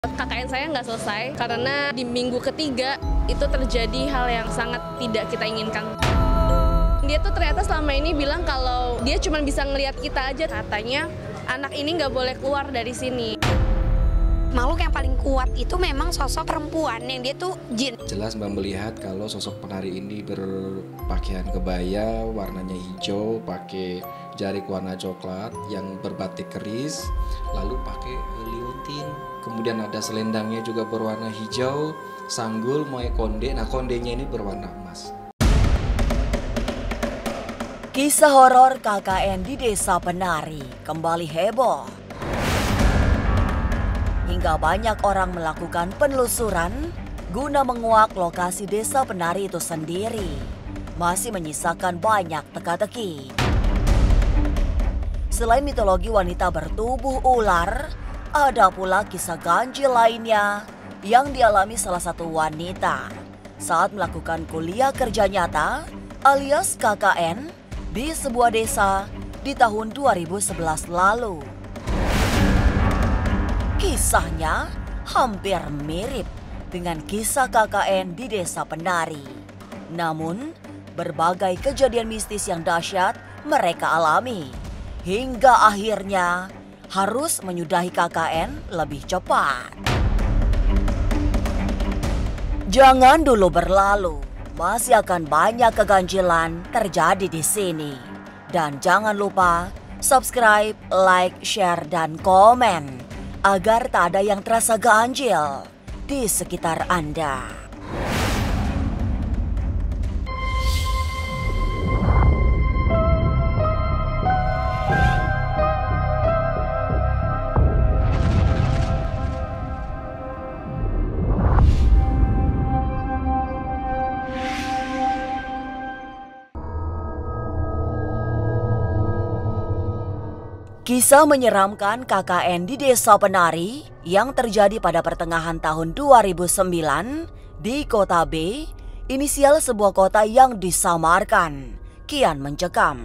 KKN saya nggak selesai karena di minggu ketiga itu terjadi hal yang sangat tidak kita inginkan. Dia tuh ternyata selama ini bilang kalau dia cuma bisa ngelihat kita aja. Katanya anak ini nggak boleh keluar dari sini. Makhluk yang paling kuat itu memang sosok perempuan yang dia tuh jin. Jelas Mbak melihat kalau sosok penari ini berpakaian kebaya warnanya hijau, pakai jarik warna coklat yang berbatik keris, lalu pakai liontin. Kemudian ada selendangnya juga berwarna hijau, sanggul, moe konde. Nah, kondenya ini berwarna emas. Kisah horor KKN di Desa Penari kembali heboh. Hingga banyak orang melakukan penelusuran guna menguak lokasi Desa Penari itu sendiri. Masih menyisakan banyak teka-teki. Selain mitologi wanita bertubuh ular, ada pula kisah ganjil lainnya yang dialami salah satu wanita saat melakukan kuliah kerja nyata alias KKN di sebuah desa di tahun 2011 lalu. Kisahnya hampir mirip dengan kisah KKN di Desa Penari. Namun, berbagai kejadian mistis yang dahsyat mereka alami. Hingga akhirnya harus menyudahi KKN lebih cepat. Jangan dulu berlalu, masih akan banyak keganjilan terjadi di sini. Dan jangan lupa subscribe, like, share, dan komen agar tak ada yang terasa ganjil di sekitar Anda. Kisah menyeramkan KKN di Desa Penari yang terjadi pada pertengahan tahun 2009 di Kota B, inisial sebuah kota yang disamarkan, kian mencekam.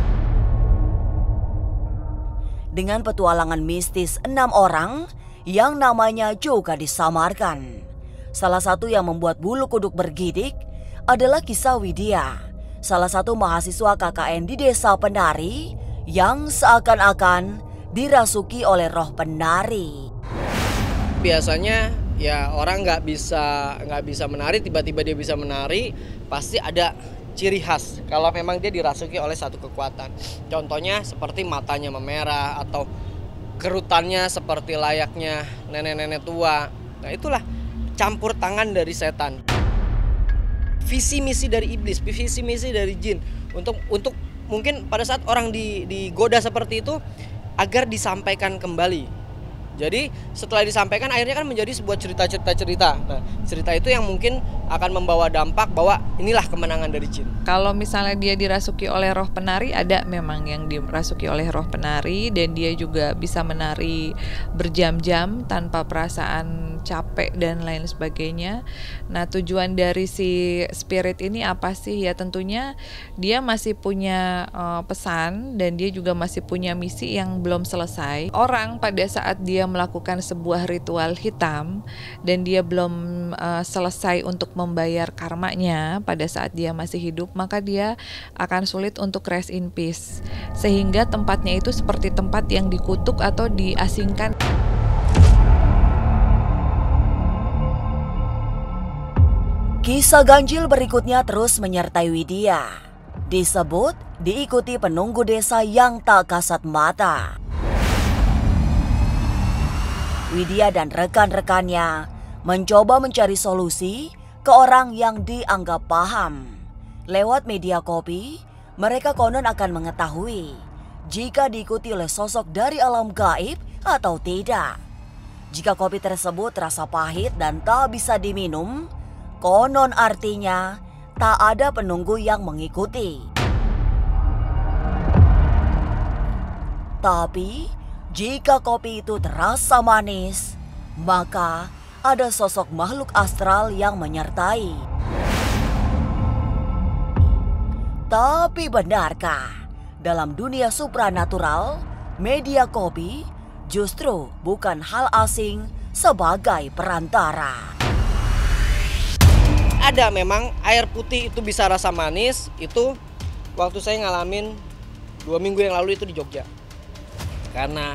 Dengan petualangan mistis 6 orang yang namanya juga disamarkan. Salah satu yang membuat bulu kuduk bergidik adalah kisah Widya, salah satu mahasiswa KKN di Desa Penari yang seakan-akan dirasuki oleh roh penari. Biasanya ya orang nggak bisa menari, tiba-tiba dia bisa menari, pasti ada ciri khas kalau memang dia dirasuki oleh satu kekuatan. Contohnya seperti matanya memerah atau kerutannya seperti layaknya nenek-nenek tua. Nah, itulah campur tangan dari setan. Visi misi dari iblis, visi misi dari jin untuk mungkin pada saat orang digoda seperti itu agar disampaikan kembali. Jadi setelah disampaikan akhirnya kan menjadi sebuah cerita. Nah, cerita itu yang mungkin akan membawa dampak bahwa inilah kemenangan dari jin. Kalau misalnya dia dirasuki oleh roh penari, ada memang yang dirasuki oleh roh penari dan dia juga bisa menari berjam-jam tanpa perasaan capek dan lain sebagainya. Nah, tujuan dari si spirit ini apa sih? Ya tentunya dia masih punya pesan dan dia juga masih punya misi yang belum selesai. Orang pada saat dia melakukan sebuah ritual hitam dan dia belum selesai untuk membayar karmanya pada saat dia masih hidup, maka dia akan sulit untuk rest in peace. Sehingga tempatnya itu seperti tempat yang dikutuk atau diasingkan. Kisah ganjil berikutnya terus menyertai Widya. Disebut diikuti penunggu desa yang tak kasat mata. Widya dan rekan-rekannya mencoba mencari solusi ke orang yang dianggap paham. Lewat media kopi, mereka konon akan mengetahui jika diikuti oleh sosok dari alam gaib atau tidak. Jika kopi tersebut terasa pahit dan tak bisa diminum, konon artinya tak ada penunggu yang mengikuti. Tapi jika kopi itu terasa manis, maka ada sosok makhluk astral yang menyertai. Tapi benarkah dalam dunia supranatural, media kopi justru bukan hal asing sebagai perantara. Ada memang air putih itu bisa rasa manis, itu waktu saya ngalamin 2 minggu yang lalu itu di Jogja. Karena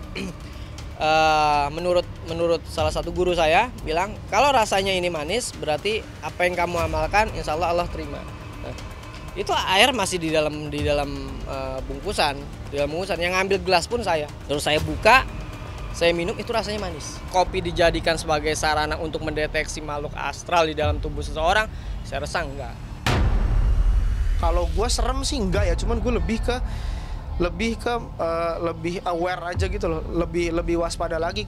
menurut salah satu guru saya bilang, kalau rasanya ini manis berarti apa yang kamu amalkan insya Allah terima. Nah, itu air masih di dalam bungkusan, yang ngambil gelas pun saya. Terus saya buka, saya minum, itu rasanya manis. Kopi dijadikan sebagai sarana untuk mendeteksi makhluk astral di dalam tubuh seseorang, saya rasa enggak. Kalau gue serem sih enggak ya, cuman gue lebih aware aja gitu loh, lebih waspada lagi.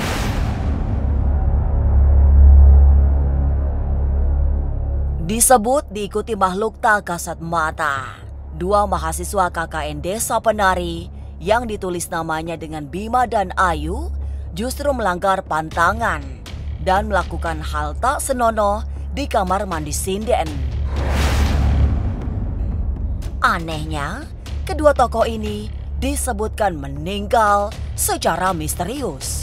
Disebut diikuti makhluk tak kasat mata. 2 mahasiswa KKN Desa Penari yang ditulis namanya dengan Bima dan Ayu justru melanggar pantangan dan melakukan hal tak senonoh di kamar mandi sinden. Anehnya, kedua tokoh ini disebutkan meninggal secara misterius.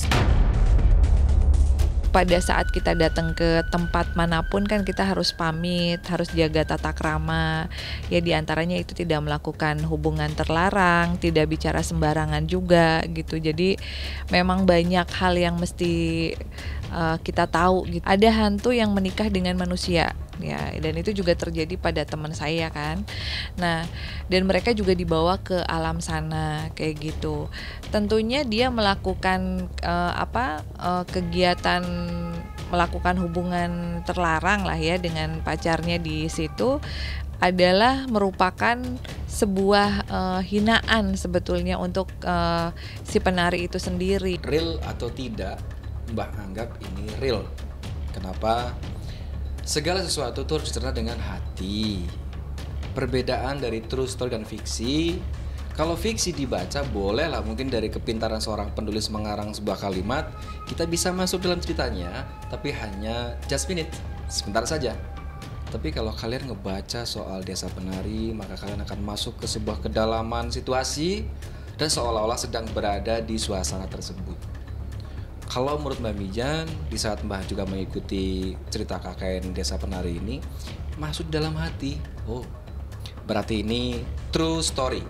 Pada saat kita datang ke tempat manapun kan kita harus pamit, harus jaga tata krama. Ya diantaranya itu tidak melakukan hubungan terlarang, tidak bicara sembarangan juga gitu. Jadi memang banyak hal yang mesti kita tahu gitu. Ada hantu yang menikah dengan manusia. Ya, dan itu juga terjadi pada teman saya kan. Nah, dan mereka juga dibawa ke alam sana kayak gitu. Tentunya dia melakukan kegiatan melakukan hubungan terlarang lah ya dengan pacarnya di situ adalah merupakan sebuah hinaan sebetulnya untuk si penari itu sendiri. Real atau tidak, Mbak anggap ini real. Kenapa? Segala sesuatu itu harus dicerna dengan hati. Perbedaan dari true story dan fiksi. Kalau fiksi dibaca boleh lah, mungkin dari kepintaran seorang penulis mengarang sebuah kalimat, kita bisa masuk dalam ceritanya, tapi hanya just minute, sebentar saja. Tapi kalau kalian ngebaca soal Desa Penari, maka kalian akan masuk ke sebuah kedalaman situasi dan seolah-olah sedang berada di suasana tersebut. Kalau menurut Mbak Mijan, di saat Mbak juga mengikuti cerita KKN Desa Penari ini, masuk dalam hati. Oh, berarti ini true story.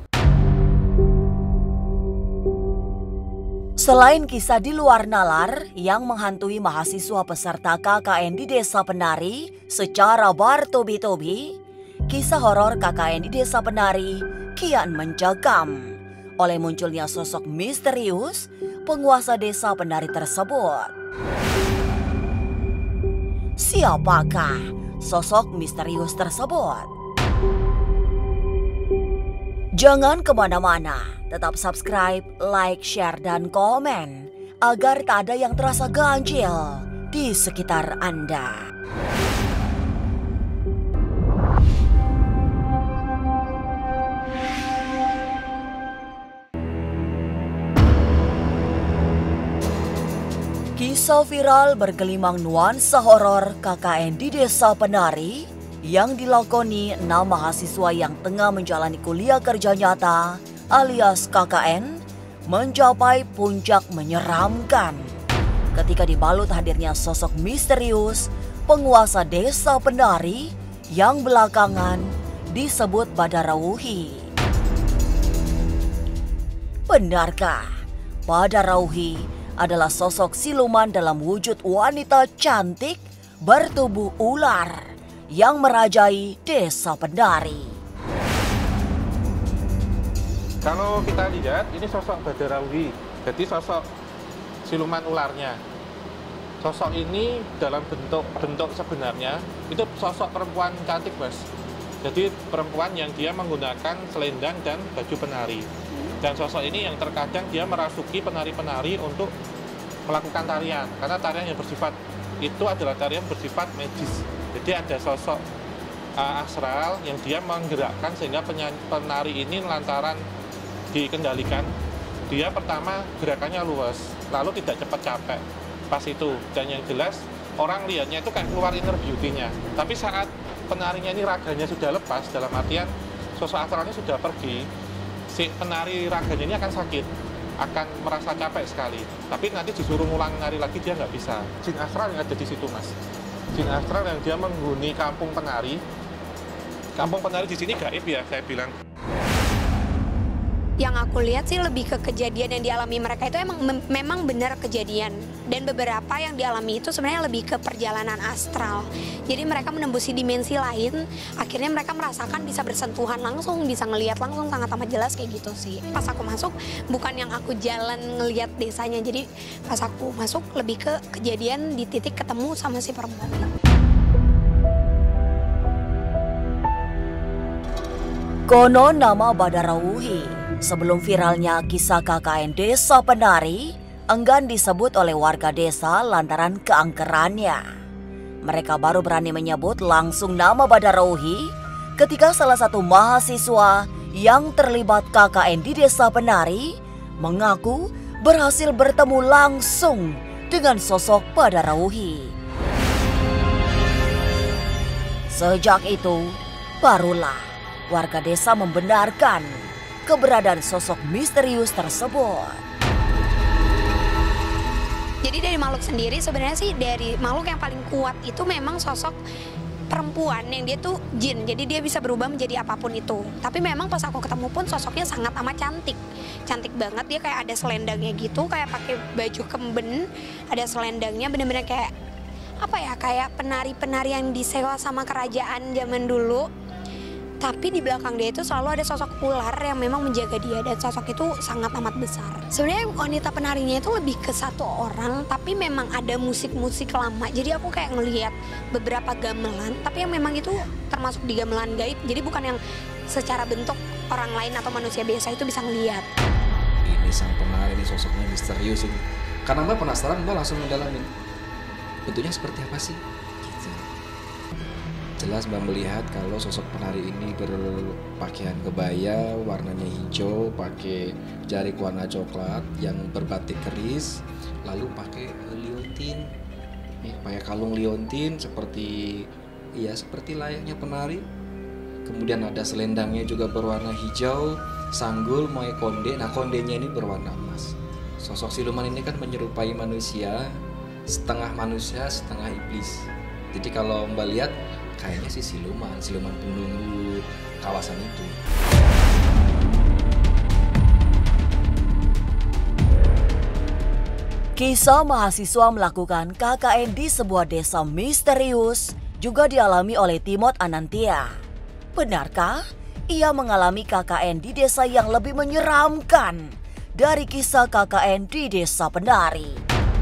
Selain kisah di luar nalar yang menghantui mahasiswa peserta KKN di Desa Penari secara bertubi-tubi, kisah horor KKN di Desa Penari kian mencekam oleh munculnya sosok misterius penguasa Desa Penari tersebut. Siapakah sosok misterius tersebut? Jangan kemana-mana, tetap subscribe, like, share, dan komen agar tak ada yang terasa ganjil di sekitar Anda. Kisah viral bergelimang nuansa horor KKN di Desa Penari yang dilakoni 6 mahasiswa yang tengah menjalani kuliah kerja nyata alias KKN mencapai puncak menyeramkan ketika dibalut hadirnya sosok misterius penguasa Desa Penari yang belakangan disebut Badarauhi. Benarkah Badarauhi adalah sosok siluman dalam wujud wanita cantik bertubuh ular yang merajai Desa Penari? Kalau kita lihat, ini sosok Badarauhi, jadi sosok siluman ularnya. Sosok ini dalam bentuk sebenarnya itu sosok perempuan cantik, Mas. Jadi perempuan yang dia menggunakan selendang dan baju penari. Dan sosok ini yang terkadang dia merasuki penari-penari untuk melakukan tarian, karena tarian yang bersifat itu adalah tarian bersifat medis. Jadi ada sosok astral yang dia menggerakkan sehingga penari ini lantaran dikendalikan. Dia pertama gerakannya luas, lalu tidak cepat capek pas itu. Dan yang jelas orang lihatnya itu kayak keluar inner beauty-nya. Tapi saat penarinya ini raganya sudah lepas, dalam artian sosok astralnya sudah pergi, si penari raganya ini akan sakit. akan merasa capek sekali. Tapi nanti disuruh ngulang nari lagi dia nggak bisa. Jin astral yang ada di situ, Mas. Jin astral yang dia menghuni kampung penari. Kampung penari di sini gaib ya, saya bilang. Yang aku lihat sih lebih ke kejadian yang dialami mereka itu memang benar kejadian. Dan beberapa yang dialami itu sebenarnya lebih ke perjalanan astral. Jadi mereka menembusi dimensi lain, akhirnya mereka merasakan bisa bersentuhan langsung, bisa ngelihat langsung sangat amat jelas kayak gitu sih. Pas aku masuk, bukan yang aku jalan ngelihat desanya, jadi pas aku masuk lebih ke kejadian di titik ketemu sama si perempuan. Konon nama Badarauhi sebelum viralnya kisah KKN Desa Penari enggan disebut oleh warga desa lantaran keangkerannya. Mereka baru berani menyebut langsung nama Badarauhi ketika salah satu mahasiswa yang terlibat KKN di Desa Penari mengaku berhasil bertemu langsung dengan sosok Badarauhi. Sejak itu, barulah warga desa membenarkan keberadaan sosok misterius tersebut. Jadi dari makhluk sendiri sebenarnya sih dari makhluk yang paling kuat itu memang sosok perempuan yang dia tuh jin. Jadi dia bisa berubah menjadi apapun itu. Tapi memang pas aku ketemu pun sosoknya sangat amat cantik. Cantik banget, dia kayak ada selendangnya gitu, kayak pakai baju kemben, ada selendangnya bener-bener kayak apa ya, kayak penari-penari yang disewa sama kerajaan zaman dulu. Tapi di belakang dia itu selalu ada sosok ular yang memang menjaga dia, dan sosok itu sangat amat besar. Sebenarnya wanita penarinya itu lebih ke satu orang, tapi memang ada musik-musik lama. Jadi aku kayak ngelihat beberapa gamelan, tapi yang memang itu termasuk di gamelan gaib. Jadi bukan yang secara bentuk orang lain atau manusia biasa itu bisa ngelihat. Ini sang penari, ini sosoknya misterius ini. Karena Mbak penasaran, Mbak langsung mendalamin. Bentuknya seperti apa sih? Jelas Mbak melihat kalau sosok penari ini berpakaian kebaya warnanya hijau, pakai jarik warna coklat yang berbatik keris, lalu pakai liontin, pakai kalung liontin seperti layaknya penari. Kemudian ada selendangnya juga berwarna hijau, sanggul, mae konde. Nah kondenya ini berwarna emas. Sosok siluman ini kan menyerupai manusia, setengah iblis. Jadi kalau Mbak lihat kayaknya sih siluman penunggu kawasan itu. Kisah mahasiswa melakukan KKN di sebuah desa misterius juga dialami oleh Timot Anantia. Benarkah ia mengalami KKN di desa yang lebih menyeramkan dari kisah KKN di Desa Penari?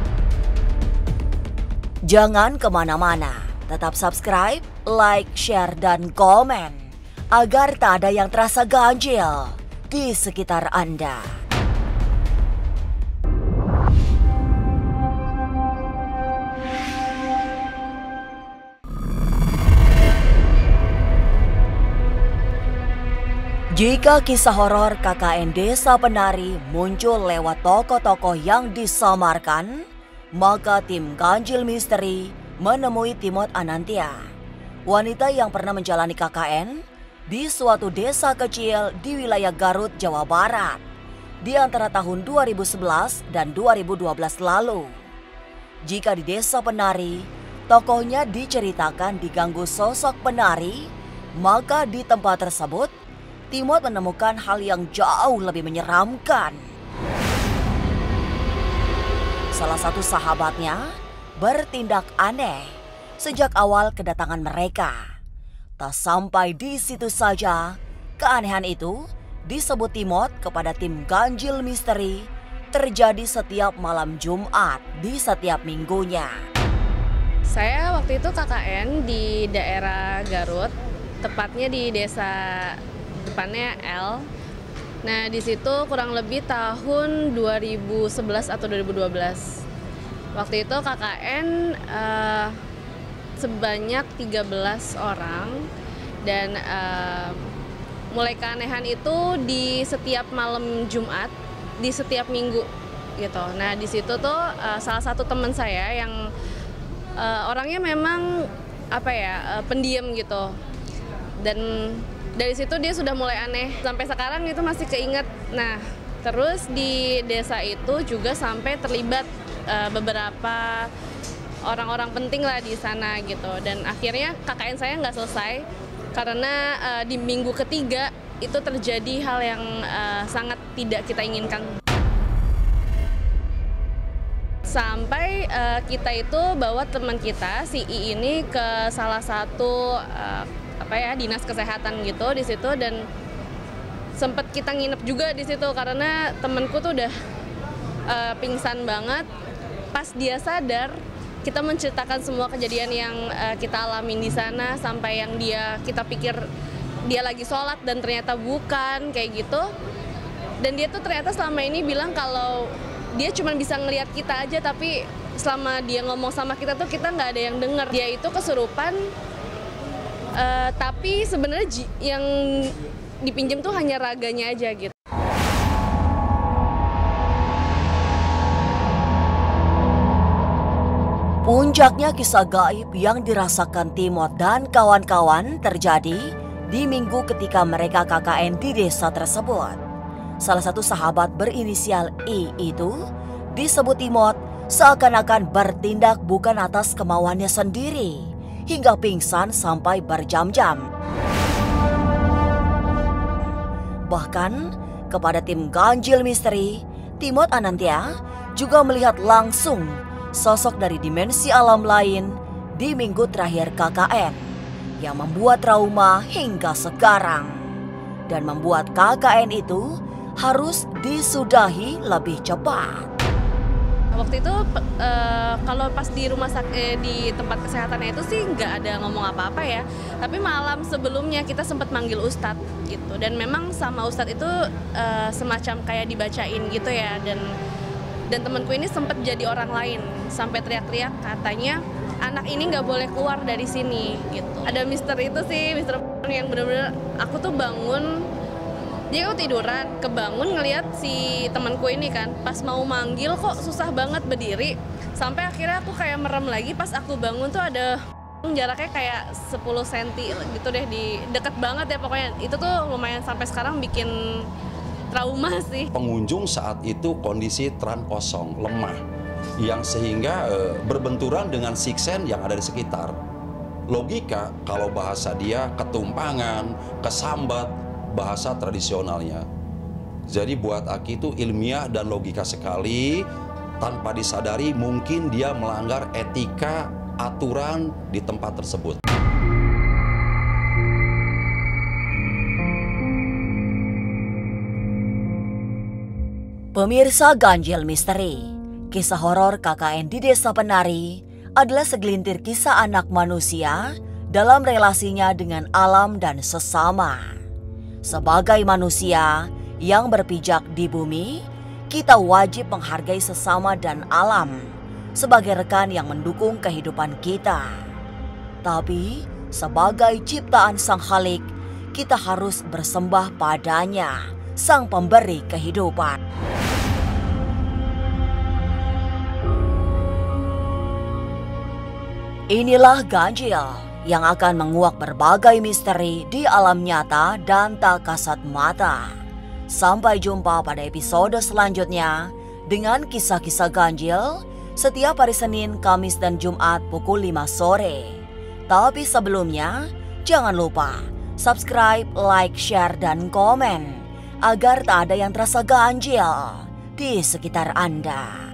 Jangan kemana-mana, tetap subscribe, like, share, dan komen agar tak ada yang terasa ganjil di sekitar Anda. Jika kisah horor KKN Desa Penari muncul lewat tokoh-tokoh yang disamarkan, maka tim Ganjil Misteri menemui Timot Anantia, wanita yang pernah menjalani KKN di suatu desa kecil di wilayah Garut, Jawa Barat di antara tahun 2011 dan 2012 lalu. Jika di Desa Penari, tokohnya diceritakan diganggu sosok penari, maka di tempat tersebut Timot menemukan hal yang jauh lebih menyeramkan. Salah satu sahabatnya bertindak aneh sejak awal kedatangan mereka. Tak sampai di situ saja, keanehan itu disebut Timot kepada tim Ganjil Misteri terjadi setiap malam Jumat di setiap minggunya. Saya waktu itu KKN di daerah Garut, tepatnya di desa depannya L. Nah, di situ kurang lebih tahun 2011 atau 2012. Waktu itu KKN sebanyak 13 orang dan mulai keanehan itu di setiap malam Jumat, di setiap minggu gitu. Nah, di situ tuh salah satu teman saya yang orangnya memang pendiam gitu. Dan dari situ dia sudah mulai aneh. Sampai sekarang itu masih keinget. Nah, Terus di desa itu juga sampai terlibat beberapa orang-orang penting lah di sana gitu. Dan akhirnya KKN saya nggak selesai karena di minggu ketiga itu terjadi hal yang sangat tidak kita inginkan. Sampai kita itu bawa teman kita si I ini ke salah satu dinas kesehatan gitu di situ, dan sempet kita nginep juga di situ karena temanku tuh udah pingsan banget. Pas dia sadar, kita menceritakan semua kejadian yang kita alamin di sana, sampai yang kita pikir dia lagi sholat dan ternyata bukan kayak gitu. Dan dia tuh ternyata selama ini bilang kalau dia cuma bisa ngelihat kita aja, tapi selama dia ngomong sama kita tuh kita nggak ada yang denger. Dia itu kesurupan, tapi sebenarnya yang dipinjam tuh hanya raganya aja gitu. Puncaknya kisah gaib yang dirasakan Timot dan kawan-kawan terjadi di minggu ketika mereka KKN di desa tersebut. Salah satu sahabat berinisial I itu disebut Timot seakan-akan bertindak bukan atas kemauannya sendiri hingga pingsan sampai berjam-jam. Bahkan kepada tim Ganjil Misteri, Timot Anantia juga melihat langsung sosok dari dimensi alam lain di minggu terakhir KKN yang membuat trauma hingga sekarang dan membuat KKN itu harus disudahi lebih cepat. Waktu itu kalau pas di rumah sakit di tempat kesehatannya itu sih nggak ada ngomong apa-apa ya. Tapi malam sebelumnya kita sempat manggil ustadz gitu, dan memang sama ustadz itu semacam kayak dibacain gitu ya, dan temanku ini sempat jadi orang lain sampai teriak-teriak katanya anak ini nggak boleh keluar dari sini gitu. Ada mister itu sih, mister yang benar-benar aku tuh bangun, dia tuh tiduran, kebangun ngelihat si temanku ini kan, pas mau manggil kok susah banget berdiri, sampai akhirnya aku kayak merem lagi. Pas aku bangun tuh ada jaraknya kayak 10 cm gitu deh, di deket banget ya pokoknya. Itu tuh lumayan sampai sekarang bikin trauma sih. Pengunjung saat itu kondisi trans kosong, lemah, yang sehingga berbenturan dengan siksen yang ada di sekitar. Logika kalau bahasa dia ketumpangan, kesambat, bahasa tradisionalnya. Jadi buat Aki itu ilmiah dan logika sekali, tanpa disadari mungkin dia melanggar etika aturan di tempat tersebut. Pemirsa Ganjil Misteri, kisah horor KKN di Desa Penari adalah segelintir kisah anak manusia dalam relasinya dengan alam dan sesama. Sebagai manusia yang berpijak di bumi, kita wajib menghargai sesama dan alam sebagai rekan yang mendukung kehidupan kita. Tapi sebagai ciptaan Sang Khalik, kita harus bersembah padanya, Sang Pemberi kehidupan. Inilah Ganjil yang akan menguak berbagai misteri di alam nyata dan tak kasat mata. Sampai jumpa pada episode selanjutnya dengan kisah-kisah ganjil setiap hari Senin, Kamis, dan Jumat pukul 5 sore. Tapi sebelumnya, jangan lupa subscribe, like, share, dan komen agar tak ada yang terasa ganjil di sekitar Anda.